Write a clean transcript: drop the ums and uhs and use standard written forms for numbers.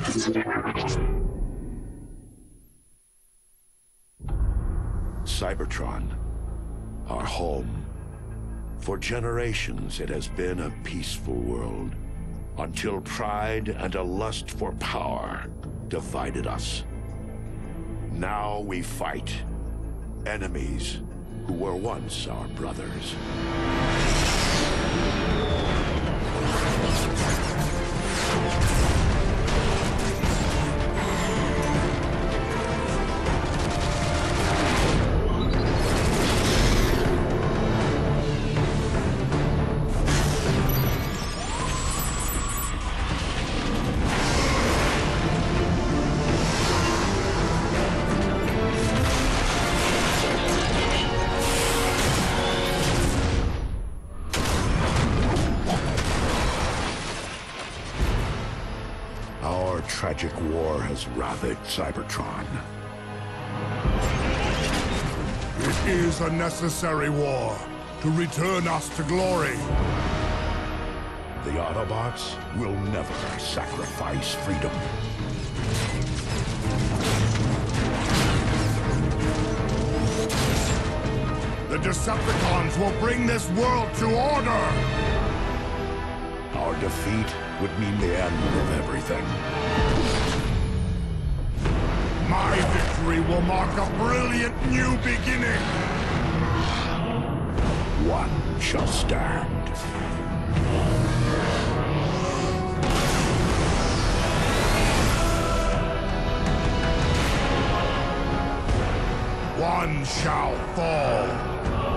Cybertron, our home. For generations, it has been a peaceful world, until pride and a lust for power divided us. Now we fight enemies who were once our brothers. Our tragic war has ravaged Cybertron. It is a necessary war to return us to glory. The Autobots will never sacrifice freedom. The Decepticons will bring this world to order! Our defeat would mean the end of everything. My victory will mark a brilliant new beginning! One shall stand. One shall fall!